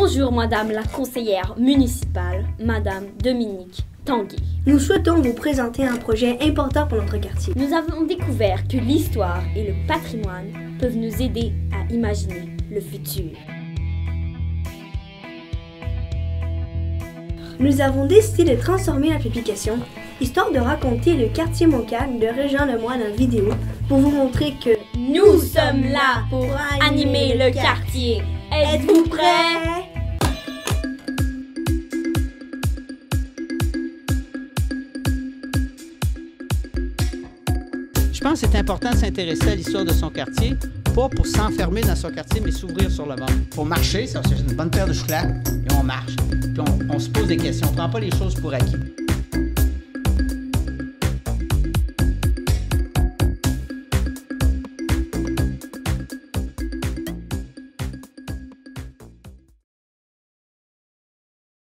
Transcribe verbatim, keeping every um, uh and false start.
Bonjour Madame la conseillère municipale, Madame Dominique Tanguay. Nous souhaitons vous présenter un projet important pour notre quartier. Nous avons découvert que l'histoire et le patrimoine peuvent nous aider à imaginer le futur. Nous avons décidé de transformer la publication, histoire de raconter le quartier Montcalm de Régent Lemoine en vidéo pour vous montrer que nous sommes là pour animer le quartier. Êtes-vous prêts? Je pense que c'est important de s'intéresser à l'histoire de son quartier, pas pour s'enfermer dans son quartier, mais s'ouvrir sur le monde. Pour marcher, ça c'est une bonne paire de chouclaques, et on marche. Puis on, on se pose des questions, on ne prend pas les choses pour acquis.